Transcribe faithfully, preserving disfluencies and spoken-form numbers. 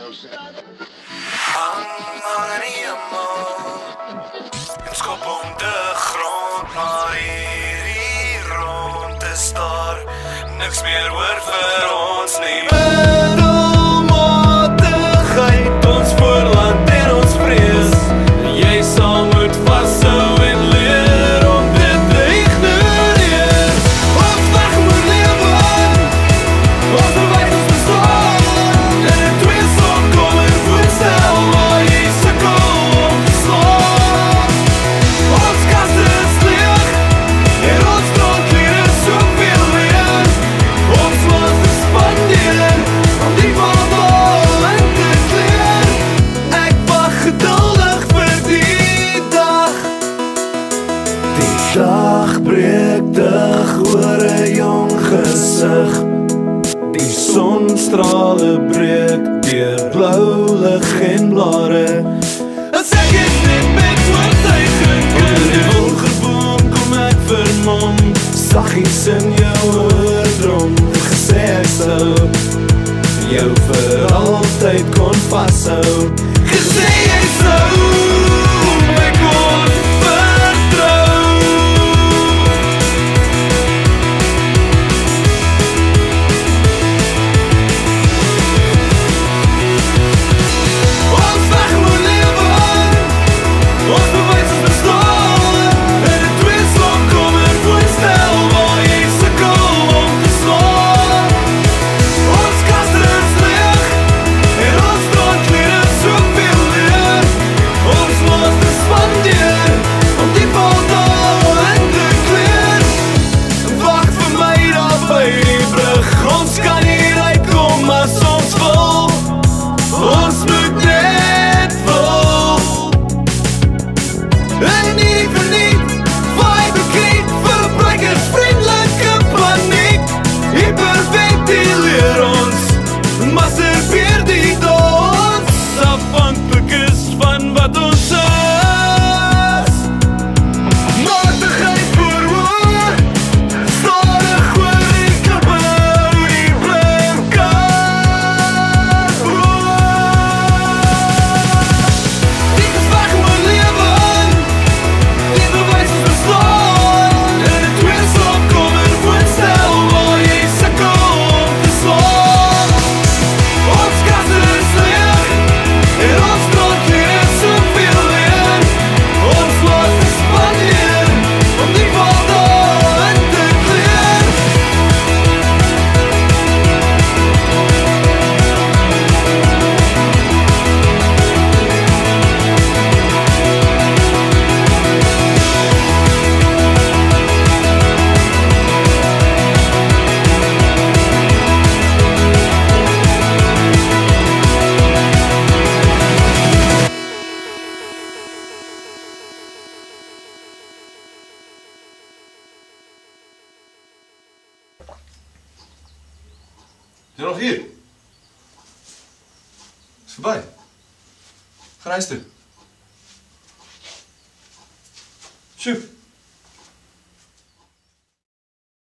Hangen in je mond. En schop om de grond. Maar hier, hier rond is daar niks meer oor vir ons nie. Middelmatigheid, ons voorland en ons vrees. Jy sal moet vashou en leer om dit te ignoreer. Ons weg moet lewe, ons verwijt ons bestaan. En in twee sal kom en voorstel waar jy sukkel om te slaan. Ons kaste is leeg en ons dranklede soveel leer. Ons was te spandeer om die vandal in te kleer. Ek wag geduldig vir die dag. Die dag breek dig oor 'n jong gesig. Die sonstrale breek deur blou lig en blare. As ek het net met oortuiging onder die wolgeboom kom ek vermom. Saggies in jou oordrom gesê ek sou jou vir altyd kon vashou. Gesê jy sou my kon vertrou. Ons weg moet lewe, ons bewys ons bestaan. En in twee slag kom en voorstel waar jy sukkel om te slaan. Ons kaste is leeg en ons dranklede soveel leer. Ons was te spandeer om die vandal in te kleer. Wag vir my daar by die brug. Ons kan hier uitkom as ons wil. Ons moet net wil. En nie verniet, vaai bekreet, verbruikersvriendelike paniek. Hyperventileer ons, masturbeer die dans. Afhanklik is van wat ons is. Matigheid verhoor, stadig oor die klippe, hoe die blimkant Dit is weg moet lewe, die bewys ons bestaan. En in twee slag kom en voorstel waar jy sukkel om te slaan. Ons kaste is leeg en ons dranklede soveel leer. Ons was te spandeer om die vandal in te kleer. Is jy nog hier? Is verby. Gaan huis toe. Sjoep.